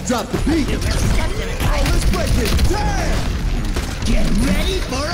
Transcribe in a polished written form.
just dropped the beat. You really stepped in it, guy. Let's break it down. Get ready for